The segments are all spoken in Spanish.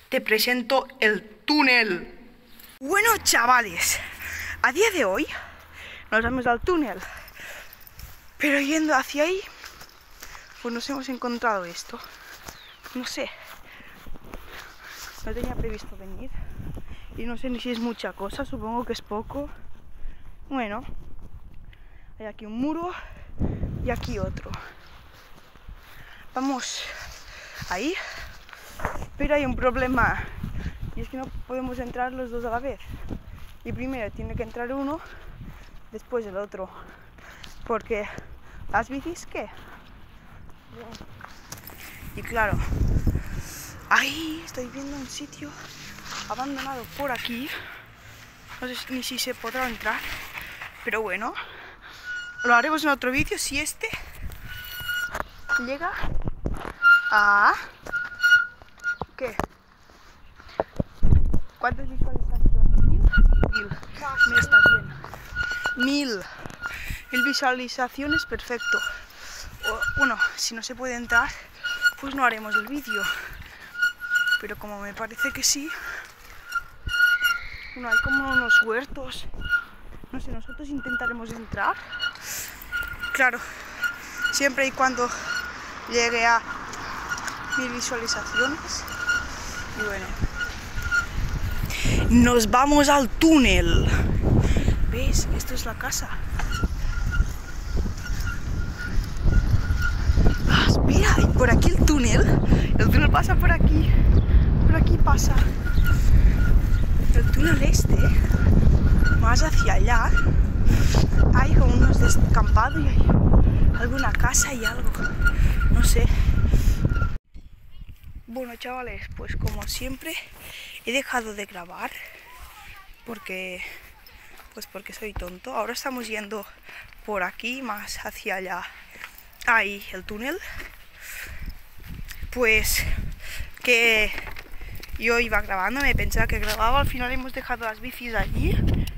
te presento el túnel. Bueno, chavales, a día de hoy nos vamos al túnel, pero yendo hacia ahí, pues nos hemos encontrado esto. No sé, no tenía previsto venir y no sé ni si es mucha cosa, supongo que es poco. Bueno, hay aquí un muro y aquí otro. Vamos ahí, pero hay un problema y es que no podemos entrar los dos a la vez. Y primero tiene que entrar uno, después el otro, porque las bicis, ¿qué? Y claro, ahí estoy viendo un sitio abandonado por aquí. No sé ni si se podrá entrar, pero bueno, lo haremos en otro vídeo si este llega a... ¿qué? ¿Cuántas visualizaciones? 1000. Me está bien. 1000 visualizaciones, perfecto. Bueno, si no se puede entrar, pues no haremos el vídeo. Pero como me parece que sí, bueno, hay como unos huertos. No sé, nosotros intentaremos entrar. Claro, siempre y cuando llegue a 1000 visualizaciones. Y bueno, nos vamos al túnel. ¿Ves? Esto es la casa. Ah, espera, y por aquí el túnel. El túnel pasa por aquí. Por aquí pasa. El túnel este, más hacia allá, hay como unos descampados y hay alguna casa y algo. No sé. Bueno, chavales, pues como siempre he dejado de grabar porque soy tonto. Ahora estamos yendo por aquí, más hacia allá. Ahí el túnel. Pues que yo iba grabando, me pensaba que grababa, al final hemos dejado las bicis allí.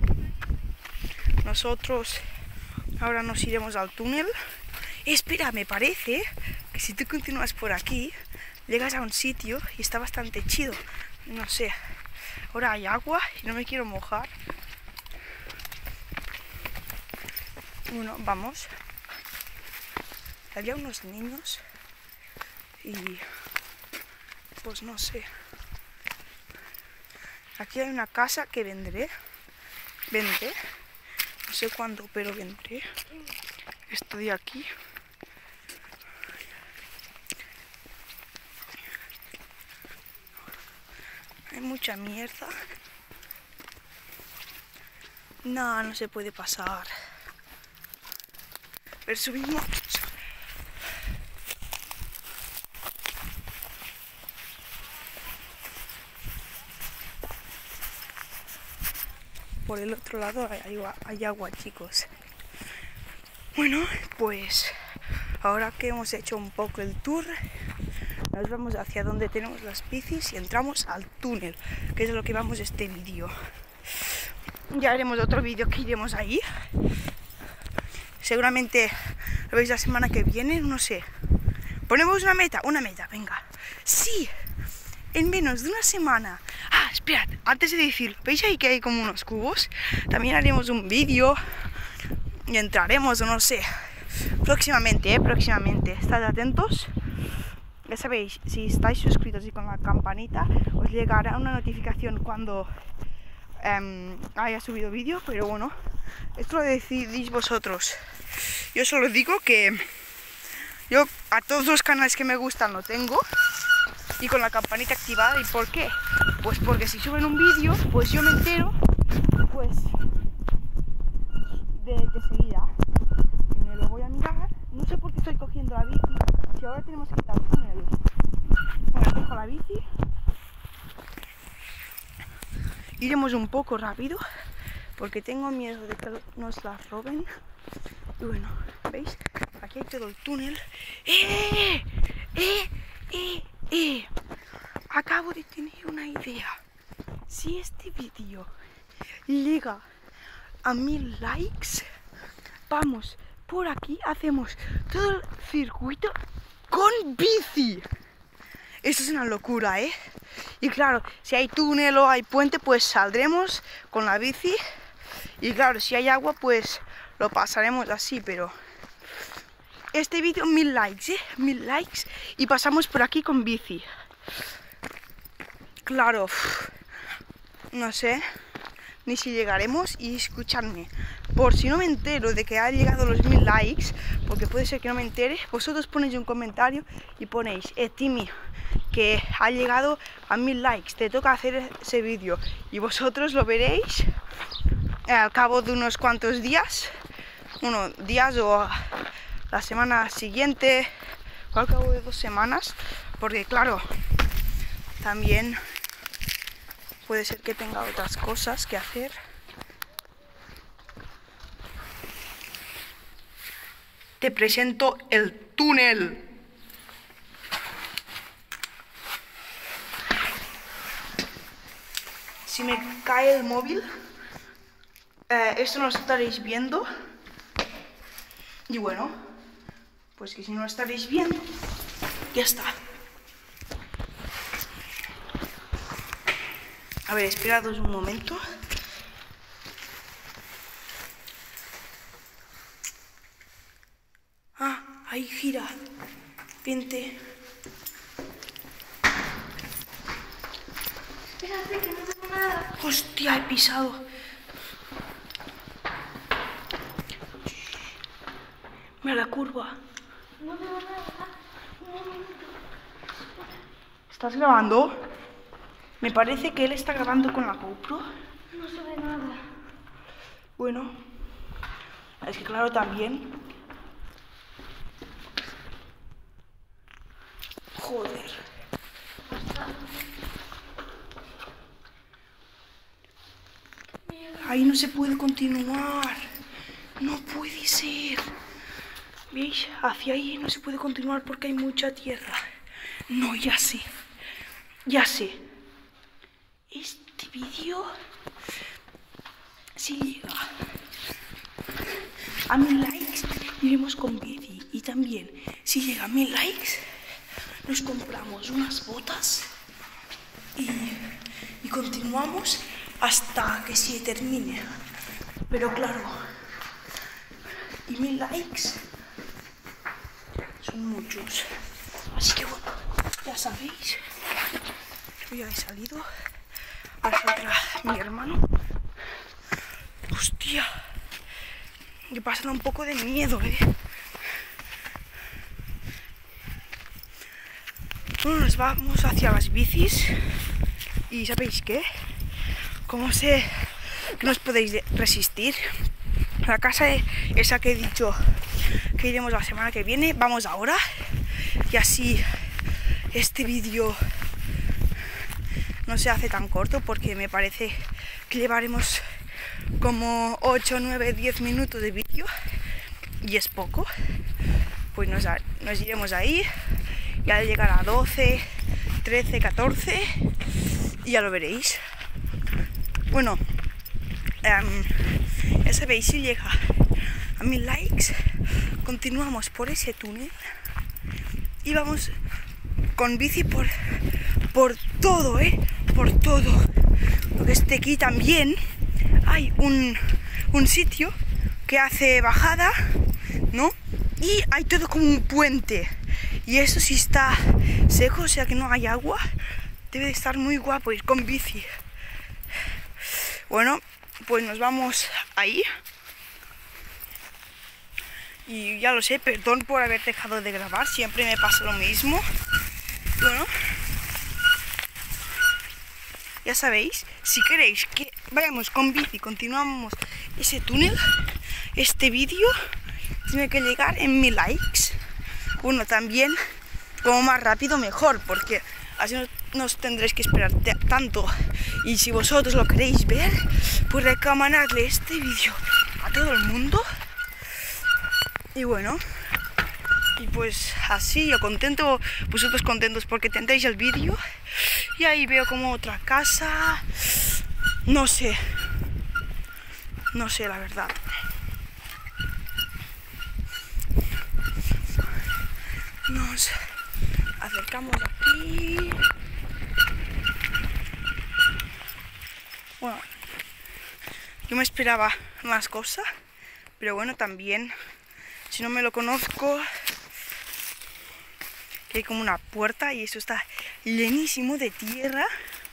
Nosotros ahora nos iremos al túnel. Espera, me parece que si tú continúas por aquí, llegas a un sitio y está bastante chido. No sé, ahora hay agua y no me quiero mojar. Bueno, vamos. Había unos niños y pues no sé. Aquí hay una casa que vendré. No sé cuándo, pero vendré. Estoy aquí. Hay mucha mierda. No, no se puede pasar. Pero subimos. Por el otro lado hay agua, chicos. Bueno, pues ahora que hemos hecho un poco el tour, nos vamos hacia donde tenemos las bicis y entramos al túnel, que es lo que vamos este vídeo. Ya haremos otro vídeo que iremos ahí. Seguramente lo veis la semana que viene, no sé. Ponemos una meta, venga. Sí, en menos de una semana. Ah, esperad, antes de decirlo, ¿veis ahí que hay como unos cubos? También haremos un vídeo y entraremos, o no sé. Próximamente, estad atentos. Ya sabéis, si estáis suscritos y con la campanita, os llegará una notificación cuando haya subido vídeo, pero bueno, esto lo decidís vosotros. Yo solo digo que yo a todos los canales que me gustan lo tengo y con la campanita activada. ¿Y por qué? Pues porque si suben un vídeo, pues yo me entero pues de seguida y me lo voy a mirar. No sé por qué estoy cogiendo la bici si ahora tenemos que quitar túneles. Bueno, dejo la bici. Iremos un poco rápido porque tengo miedo de que nos la roben. Y bueno, ¿veis? Aquí hay todo el túnel. Acabo de tener una idea. Si este vídeo llega a 1000 likes, vamos por aquí, hacemos todo el circuito con bici. Esto es una locura, ¿eh? Y claro, si hay túnel o hay puente, pues saldremos con la bici. Y claro, si hay agua, pues lo pasaremos así, pero... Este vídeo, 1000 likes, 1000 likes. Y pasamos por aquí con bici. Claro, no sé ni si llegaremos. Y escuchadme, por si no me entero de que ha llegado los 1000 likes, porque puede ser que no me entere, vosotros ponéis un comentario y ponéis, Timmy, que ha llegado a 1000 likes, te toca hacer ese vídeo. Y vosotros lo veréis al cabo de unos cuantos días, días o la semana siguiente, o al cabo de 2 semanas, porque claro, también puede ser que tenga otras cosas que hacer. Te presento el túnel. Si me cae el móvil, esto no lo estaréis viendo. Y bueno, pues que si no lo estaréis viendo, ya está. A ver, esperados un momento. Ah, ahí gira. Vente. Espérate, que no tengo nada. Hostia, he pisado. Mira la curva. No tengo nada. ¿Estás grabando? Me parece que él está grabando con la GoPro. No se ve nada. Bueno, es que claro también. Joder. Ahí no se puede continuar. No puede ser. ¿Veis? Hacia ahí no se puede continuar porque hay mucha tierra. No, ya sé. Ya sé. Este vídeo, si llega a 1000 likes, iremos con bici. Y también, si llega a 1000 likes, nos compramos unas botas y continuamos hasta que se termine. Pero claro, y 1000 likes son muchos. Así que bueno, ya sabéis, yo ya he salido. Ahora saldrá mi hermano. Hostia, me pasa un poco de miedo, Bueno, nos vamos hacia las bicis. Y ¿sabéis qué? Como sé que no os podéis resistir, la casa esa que he dicho que iremos la semana que viene, vamos ahora. Y así este vídeo no se hace tan corto, porque me parece que llevaremos como 8, 9, 10 minutos de vídeo y es poco. Pues nos iremos ahí y al llegar a 12, 13, 14 y ya lo veréis. Bueno, ya sabéis, si llega a 1000 likes, continuamos por ese túnel y vamos con bici por todo, por todo. Porque aquí también hay un sitio que hace bajada, ¿no? Y hay todo como un puente. Y eso sí está seco, o sea que no hay agua. Debe de estar muy guapo ir con bici. Bueno, pues nos vamos ahí. Y ya lo sé, perdón por haber dejado de grabar, siempre me pasa lo mismo. Bueno, ya sabéis, si queréis que vayamos con bici, continuamos ese túnel, este vídeo tiene que llegar en 1000 likes. Bueno, también, como más rápido mejor, porque así no os tendréis que esperar tanto. Y si vosotros lo queréis ver, pues recomendarle este vídeo a todo el mundo. Y bueno, y pues así, yo contento, vosotros contentos porque tendréis el vídeo. Y ahí veo como otra casa, no sé la verdad. acercamos aquí. Bueno, yo me esperaba más cosas, pero bueno, también, si no me lo conozco, que hay como una puerta y eso está llenísimo de tierra.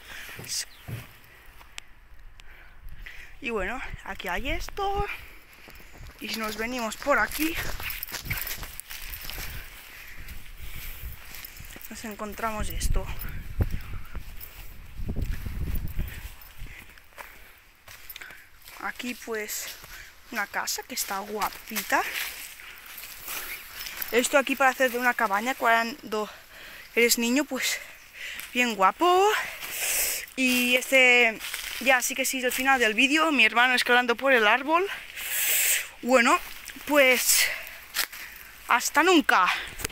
Y bueno, aquí hay esto. Y si nos venimos por aquí, nos encontramos esto. Aquí pues una casa que está guapita. Esto aquí para hacer de una cabaña cuando eres niño, pues bien guapo. Y este ya sí que sí es el final del vídeo. Mi hermano escalando por el árbol. Bueno, pues hasta nunca.